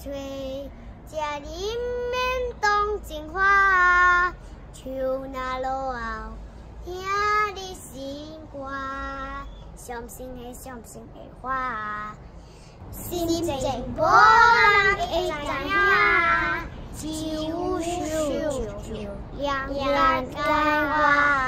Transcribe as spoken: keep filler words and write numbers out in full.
吹，家里面动静花，树那路后，兄弟心挂，相信的相信的花，心情波浪会怎样？秋秋秋，两两开花。